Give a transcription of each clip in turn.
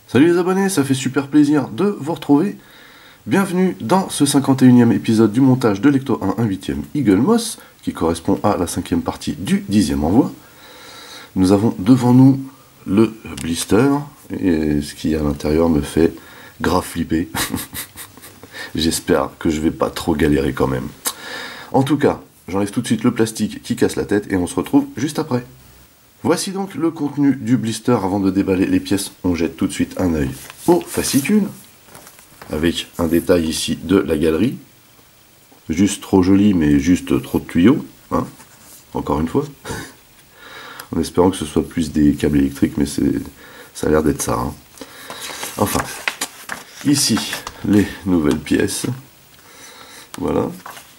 Salut les abonnés, ça fait super plaisir de vous retrouver. Bienvenue dans ce 51e épisode du montage de Lecto 1 1/8e Eagle Moss, qui correspond à la 5e partie du 10e envoi. Nous avons devant nous le blister, et ce qui à l'intérieur me fait grave flipper. J'espère que je vais pas trop galérer quand même. En tout cas, j'enlève tout de suite le plastique qui casse la tête et on se retrouve juste après. Voici donc le contenu du blister. Avant de déballer les pièces, on jette tout de suite un œil au fascicule, avec un détail ici de la galerie. Juste trop joli, mais juste trop de tuyaux, hein, encore une fois. En espérant que ce soit plus des câbles électriques, mais ça a l'air d'être ça. Hein. Enfin, ici, les nouvelles pièces. Voilà.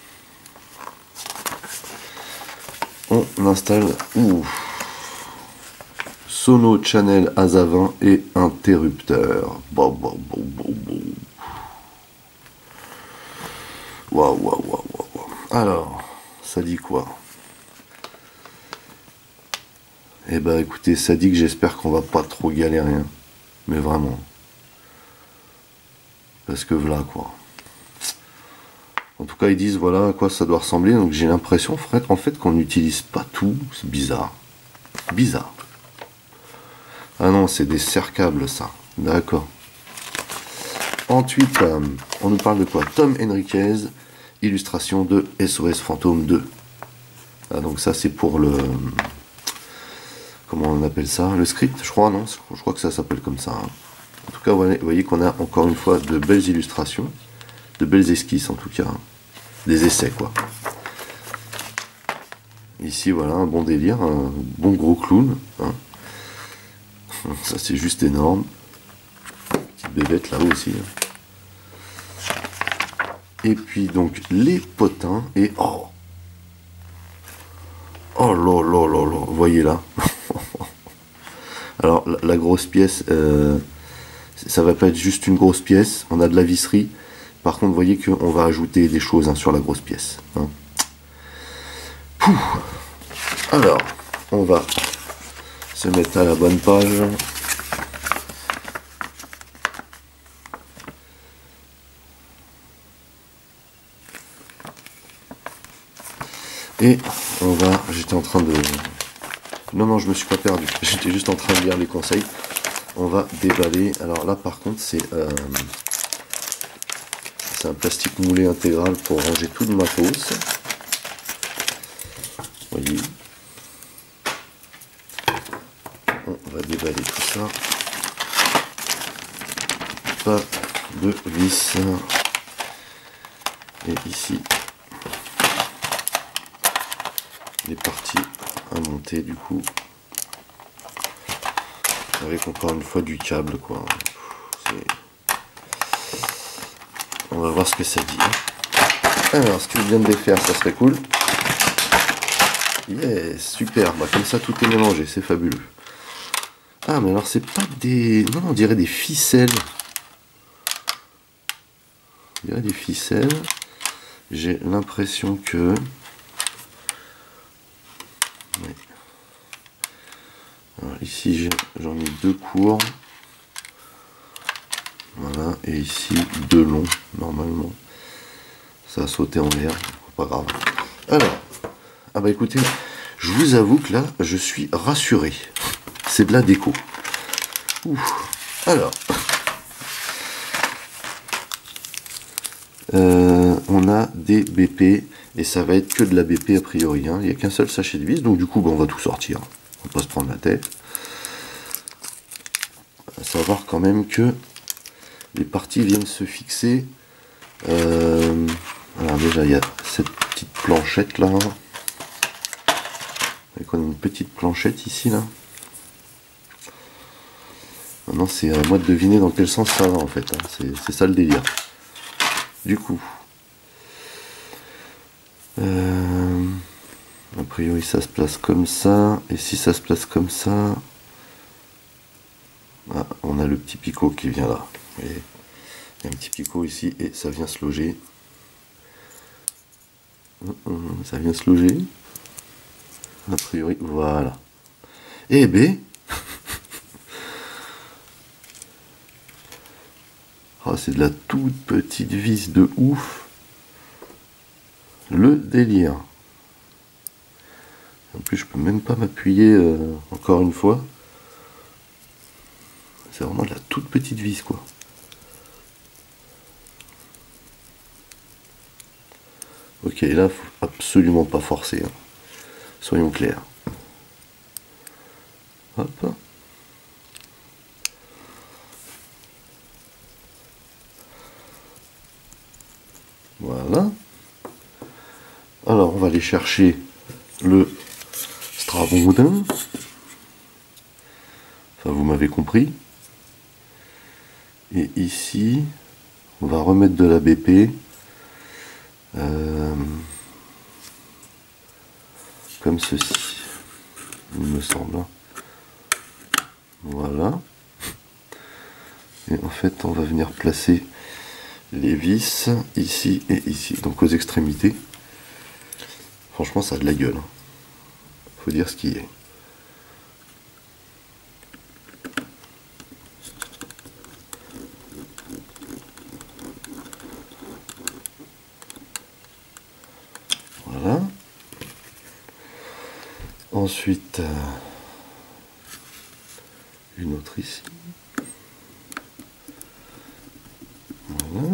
On installe... Sono Channel ASA20 et interrupteur. Waouh. Alors, ça dit quoi? Eh ben écoutez, ça dit que j'espère qu'on va pas trop galérer. Hein. Mais vraiment. Parce que voilà quoi. En tout cas, ils disent voilà à quoi ça doit ressembler. Donc j'ai l'impression en fait qu'on n'utilise pas tout. C'est bizarre. Bizarre. Ah non, c'est des serre-câbles, ça. D'accord. Ensuite, on nous parle de quoi? Tom Henriquez, illustration de SOS Fantôme 2. Ah, donc ça, c'est pour le... Comment on appelle ça? Le script, je crois, non? Je crois que ça s'appelle comme ça. Hein. En tout cas, vous voyez qu'on a encore une fois de belles illustrations. De belles esquisses, en tout cas. Hein. Des essais, quoi. Ici, voilà, un bon délire. Un bon gros clown. Hein. Ça c'est juste énorme. Petite bébête là aussi. Et puis donc les potins et oh là, vous voyez là. Alors la grosse pièce, ça va pas être juste une grosse pièce. On a de la visserie. Par contre, vous voyez qu'on va ajouter des choses hein, sur la grosse pièce. Hein. Alors, on va se mettre à la bonne page. Et on va... J'étais en train de... Non, je me suis pas perdu. J'étais juste en train de lire les conseils. On va déballer. Alors là, par contre, c'est un plastique moulé intégral pour ranger tout le matos. Vous voyez. On va déballer tout ça. Pas de vis. Et ici, les parties à monter du coup. Avec encore une fois du câble quoi. On va voir ce que ça dit. Alors, si tu veux bien me défaire, ça serait cool. Yes, super. Bah, comme ça, tout est mélangé, c'est fabuleux. Ah, mais alors, c'est pas des... Non, on dirait des ficelles. On dirait des ficelles. J'ai l'impression que... Ouais. Alors, ici, j'en ai deux courts. Voilà, et ici, deux longs, normalement. Ça a sauté en l'air, pas grave. Alors, ah bah écoutez, je vous avoue que là, je suis rassuré. C'est de la déco. Ouf. Alors, on a des BP, et ça va être que de la BP a priori. Hein. Il n'y a qu'un seul sachet de vis, donc du coup, bah, on va tout sortir. On va pas se prendre la tête. À savoir quand même que les parties viennent se fixer. Alors déjà, il y a cette petite planchette là. On a une petite planchette ici là. Maintenant c'est à moi de deviner dans quel sens ça va en fait. Hein. C'est ça le délire. Du coup, a priori ça se place comme ça. Et si ça se place comme ça, ah, on a le petit picot qui vient là. Et il y a un petit picot ici et ça vient se loger. Ça vient se loger. A priori, voilà. Eh ben, Oh, c'est de la toute petite vis de ouf. Le délire. En plus, je peux même pas m'appuyer encore une fois. C'est vraiment de la toute petite vis, quoi. Ok, là, faut absolument pas forcer. Hein. Soyons clairs. Hop. Voilà. Alors, on va aller chercher le Strabondin. Enfin, vous m'avez compris. Et ici, on va remettre de la BP. Comme ceci, il me semble. Voilà. Et en fait, on va venir placer les vis ici et ici, donc aux extrémités. Franchement, ça a de la gueule. Faut dire ce qui est. Voilà. Ensuite, une autre ici. Voilà.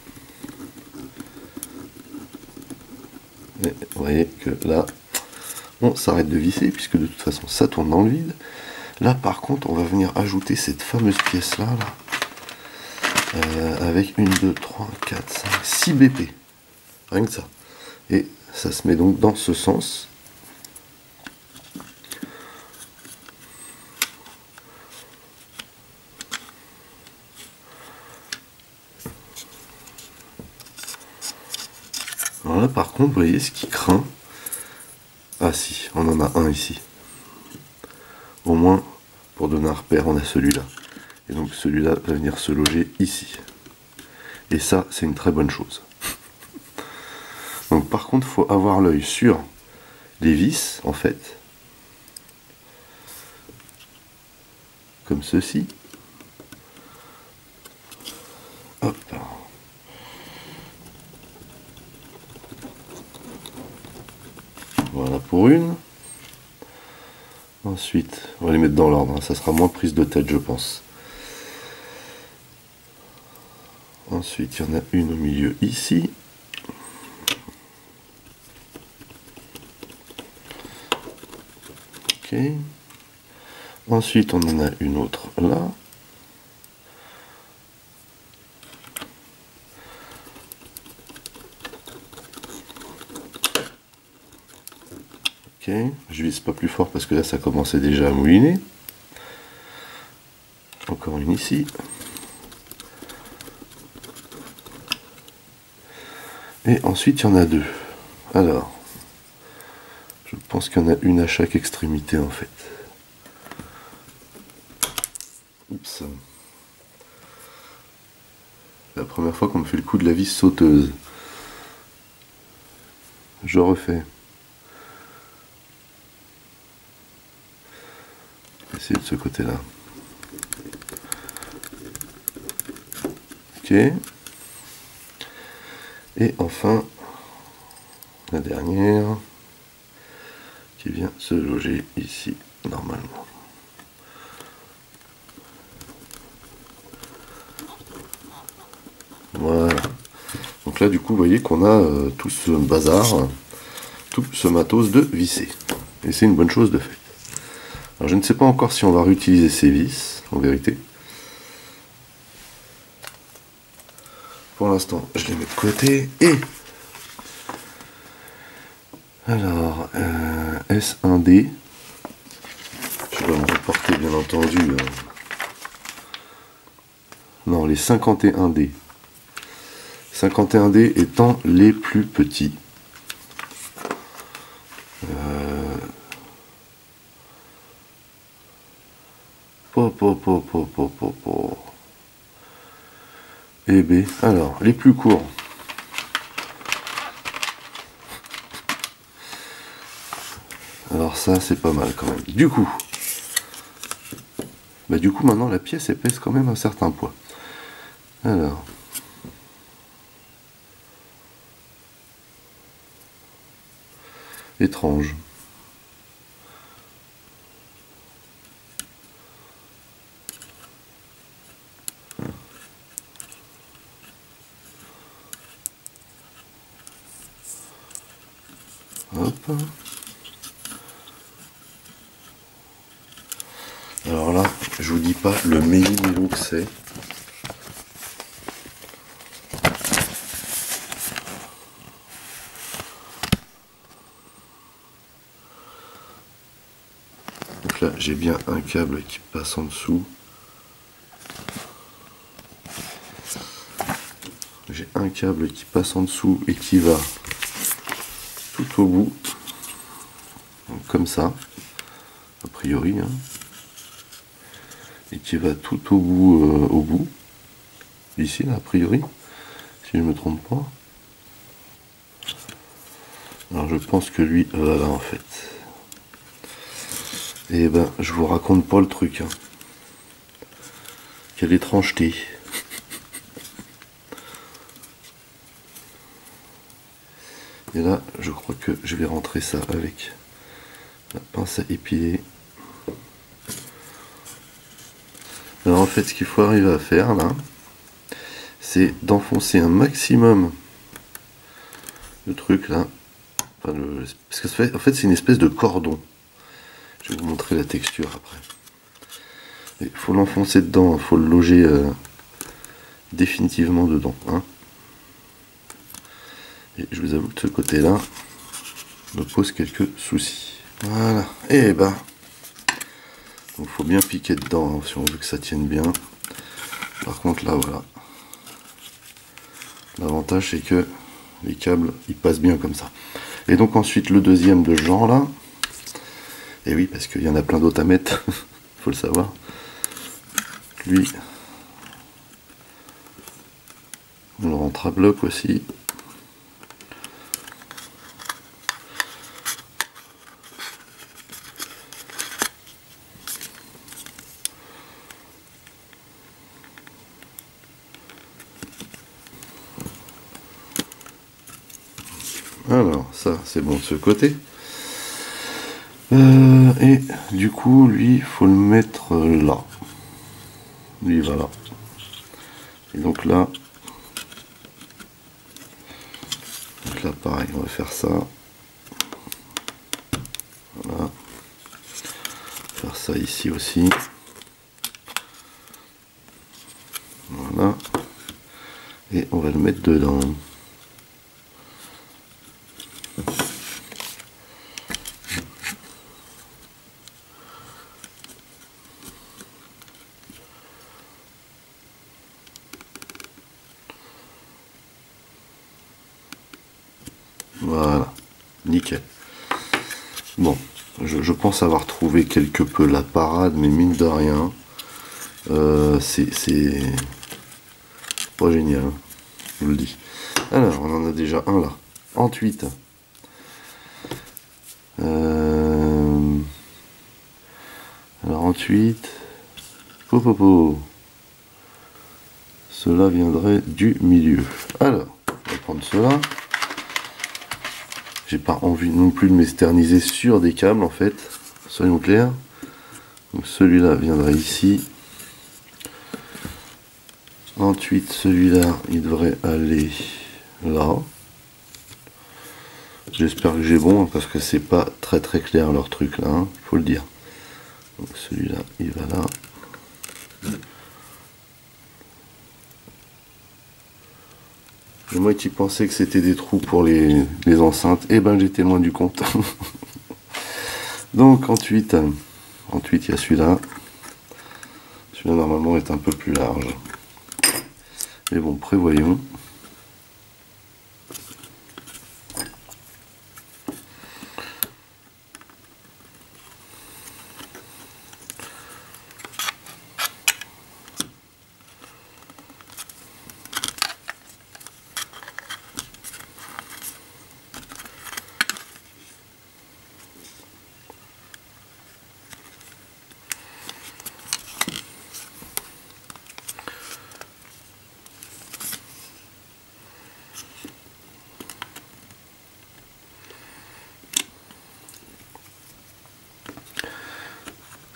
Et vous voyez que là, on s'arrête de visser, puisque de toute façon, ça tourne dans le vide. Là, par contre, on va venir ajouter cette fameuse pièce-là, avec 1, 2, 3, 4, 5, 6 BP. Rien que ça. Et ça se met donc dans ce sens. Alors là, par contre, vous voyez ce qui craint. Ah si, on en a un ici. Au moins, pour donner un repère, on a celui-là. Et donc celui-là va venir se loger ici. Et ça, c'est une très bonne chose. Donc par contre, il faut avoir l'œil sur les vis, en fait. Comme ceci. Hop. Voilà pour une. Ensuite, on va les mettre dans l'ordre, hein. Ça sera moins prise de tête, je pense. Ensuite, il y en a une au milieu ici. Ok. Ensuite, on en a une autre là. Ok, je vise pas plus fort parce que là ça commençait déjà à mouiner. Encore une ici. Et ensuite il y en a deux. Alors, je pense qu'il y en a une à chaque extrémité en fait. Oups. La première fois qu'on me fait le coup de la vis sauteuse. Je refais. Essayer de ce côté-là. Ok. Et enfin, la dernière qui vient se loger ici, normalement. Voilà. Donc là, du coup, vous voyez qu'on a tout ce bazar, tout ce matos de visser. Et c'est une bonne chose de fait. Alors, je ne sais pas encore si on va réutiliser ces vis, en vérité. Pour l'instant, je les mets de côté. Et alors, S1D. Je dois me reporter, bien entendu. Non, les 51D. 51D étant les plus petits. Et B. Alors, les plus courts. Alors ça, c'est pas mal quand même. Du coup, maintenant la pièce elle pèse quand même un certain poids. Alors. Étrange. Hop. Alors là, je vous dis pas le méli-mélo que c'est. Donc là, j'ai bien un câble qui passe en dessous. J'ai un câble qui passe en dessous et qui va tout au bout. Donc comme ça, a priori. Hein. Et qui va tout au bout. Ici, là, a priori. Si je ne me trompe pas. Alors je pense que lui va là en fait. Et ben je vous raconte pas le truc. Hein. Quelle étrangeté. Et là je crois que je vais rentrer ça avec la pince à épiler. Alors en fait ce qu'il faut arriver à faire là, c'est d'enfoncer un maximum le truc là. Enfin, parce que en fait c'est une espèce de cordon. Je vais vous montrer la texture après. Il faut l'enfoncer dedans, il faut le loger définitivement dedans. Hein. Et je vous avoue que de ce côté-là me pose quelques soucis. Voilà. Et ben, il faut bien piquer dedans hein, si on veut que ça tienne bien. Par contre là, voilà. L'avantage c'est que les câbles ils passent bien comme ça. Et donc ensuite le deuxième de ce genre là. Et oui, parce qu'il y en a plein d'autres à mettre, faut le savoir. Lui, on le rentre à bloc aussi. Alors, ça, c'est bon de ce côté. Et du coup, lui, il faut le mettre là. Lui, il va là. Et donc là, pareil, on va faire ça. Voilà. Faire ça ici aussi. Voilà. Et on va le mettre dedans. Voilà, nickel. Bon, je pense avoir trouvé quelque peu la parade, mais mine de rien, c'est pas génial, hein, je vous le dis. Alors, on en a déjà un là. Ensuite, alors ensuite, cela viendrait du milieu. Alors, on va prendre cela. J'ai pas envie non plus de m'éterniser sur des câbles en fait, soyons clairs. Donc celui-là viendrait ici. Ensuite celui-là il devrait aller là. J'espère que j'ai bon parce que c'est pas très clair leur truc là, hein, faut le dire. Donc celui-là il va là. Et moi qui pensais que c'était des trous pour les enceintes, et ben j'étais loin du compte. Donc ensuite il y a celui-là. Celui-là normalement est un peu plus large. Mais bon, prévoyons.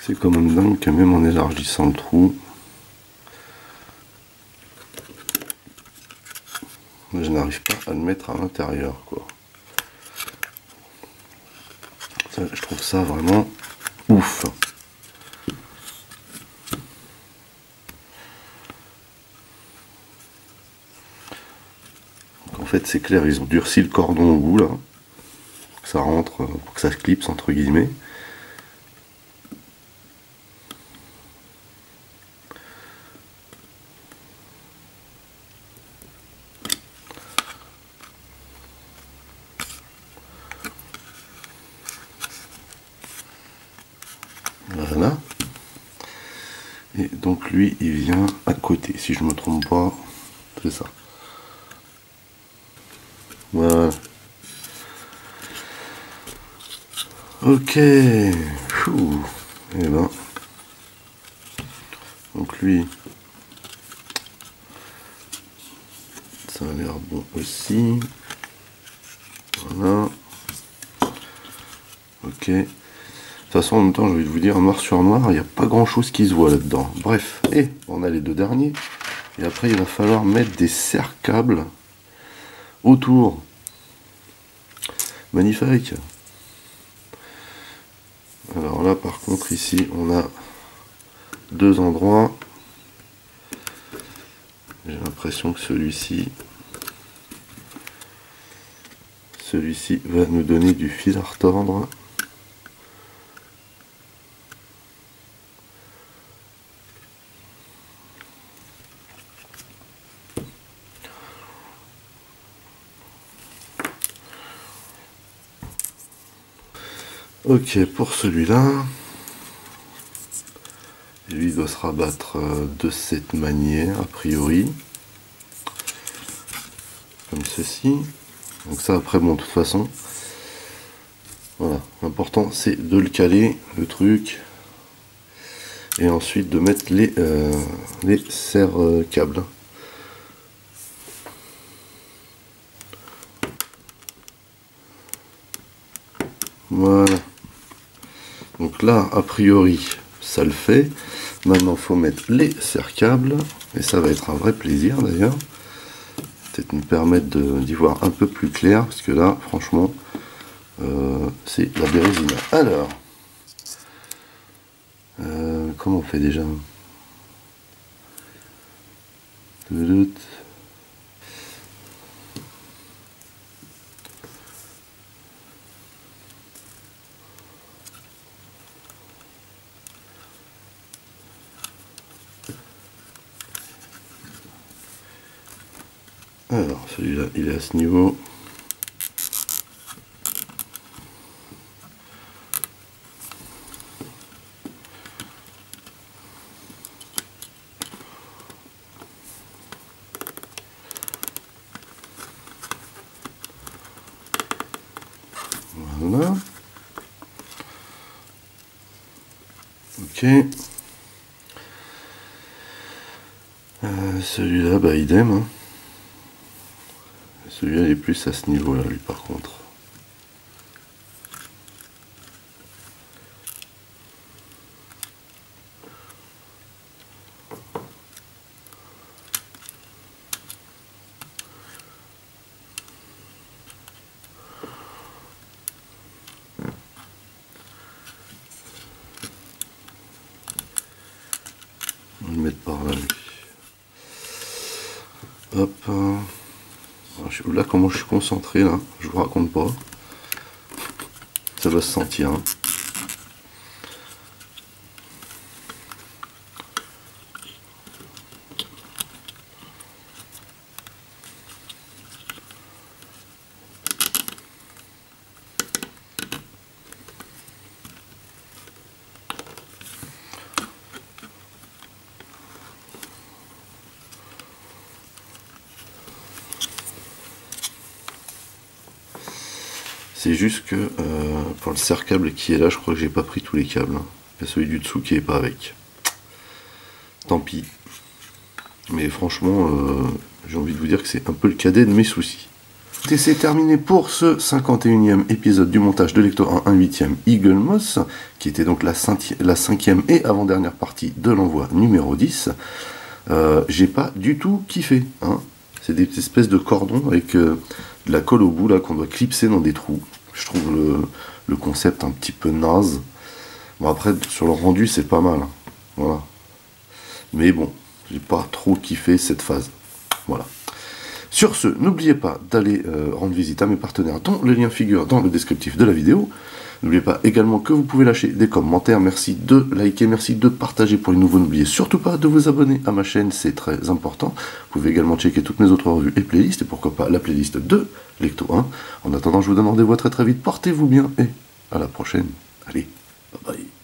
C'est comme un dingue que même en élargissant le trou, je n'arrive pas à le mettre à l'intérieur, quoi. Ça, je trouve ça vraiment ouf. Donc en fait c'est clair, ils ont durci le cordon au bout là, pour que ça rentre, pour que ça se clipse entre guillemets. Voilà. Et donc lui, il vient à côté, si je me trompe pas, c'est ça. Voilà. Ok. Fou. Et ben. Donc lui, ça a l'air bon aussi. Voilà. Ok. De toute façon, en même temps, je vais vous dire, noir sur noir, il n'y a pas grand chose qui se voit là-dedans. Bref, et on a les deux derniers. Et après, il va falloir mettre des serre-câbles autour. Magnifique. Alors là, par contre, ici, on a deux endroits. J'ai l'impression que celui-ci va nous donner du fil à retordre. Ok, pour celui-là, lui doit se rabattre de cette manière, a priori, comme ceci. Donc ça, après, bon, de toute façon, voilà, l'important c'est de le caler, le truc, et ensuite de mettre les serre-câbles. Voilà. Donc là, a priori, ça le fait. Maintenant, il faut mettre les serre-câbles. Et ça va être un vrai plaisir d'ailleurs. Peut-être nous permettre d'y voir un peu plus clair. Parce que là, franchement, c'est la bérésina. Alors, comment on fait déjà? Alors, celui-là, il est à ce niveau. Voilà. Ok. Celui-là, bah idem. Hein. Celui-là, il est plus à ce niveau-là, lui, par contre. On va le mettre par là, lui. Hop. Alors, là, comment je suis concentré, là, je vous raconte pas. Ça va se sentir. Hein. C'est juste que pour le serre-câble qui est là, je crois que j'ai pas pris tous les câbles. Hein. Il y a celui du dessous qui est pas avec. Tant pis. Mais franchement, j'ai envie de vous dire que c'est un peu le cadet de mes soucis. Et c'est terminé pour ce 51e épisode du montage de Lecto 1 1/8e Eagle Moss, qui était donc la 5e et avant-dernière partie de l'envoi numéro 10. J'ai pas du tout kiffé, hein. C'est des espèces de cordons avec de la colle au bout là qu'on doit clipser dans des trous. Je trouve le concept un petit peu naze. Bon, après sur le rendu c'est pas mal, hein. Voilà. Mais bon, j'ai pas trop kiffé cette phase. Voilà. Sur ce, n'oubliez pas d'aller rendre visite à mes partenaires dont le lien figure dans le descriptif de la vidéo. N'oubliez pas également que vous pouvez lâcher des commentaires, merci de liker, merci de partager pour les nouveaux. N'oubliez surtout pas de vous abonner à ma chaîne, c'est très important. Vous pouvez également checker toutes mes autres revues et playlists, et pourquoi pas la playlist de Lecto 1. En attendant, je vous donne rendez-vous très très vite, portez-vous bien et à la prochaine. Allez, bye bye.